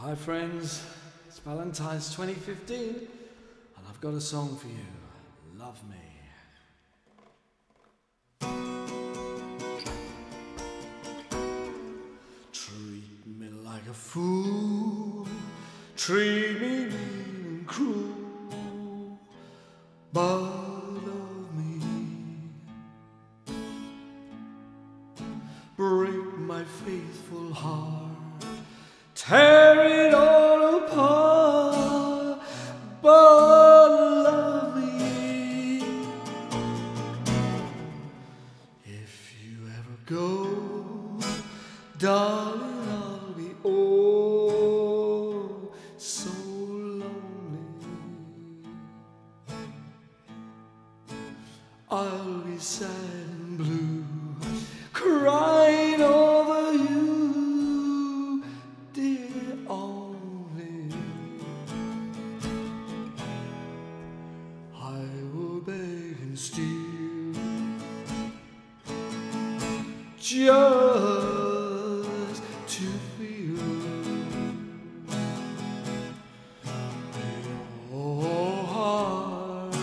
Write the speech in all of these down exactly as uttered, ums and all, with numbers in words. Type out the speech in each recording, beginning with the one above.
Hi friends, it's Valentine's twenty fifteen and I've got a song for you, Love Me. Treat me like a fool, treat me mean and cruel, but love me. Break my faithful heart, tear it all apart, but love me. If you ever go, darling, I'll be oh so lonely. I'll be sad and blue, crying over you, dear only. I will beg and steal just to feel your heart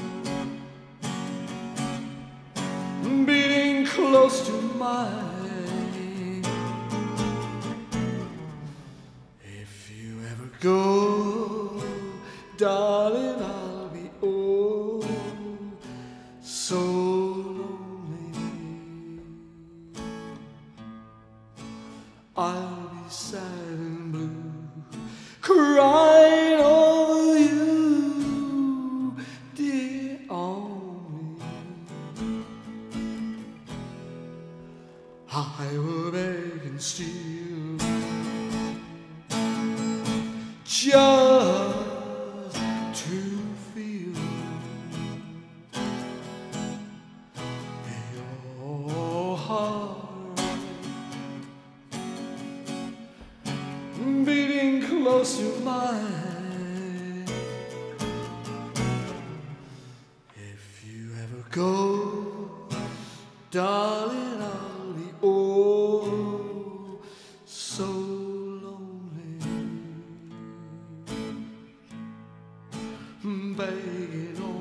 beating close to mine. If you ever go, darling, I'll be oh so lonely. I'll be sad and blue, crying over you, dear only. I will beg and steal just to feel your heart beating close to mine. If you ever go, darling, I'll be oh so lonely, begging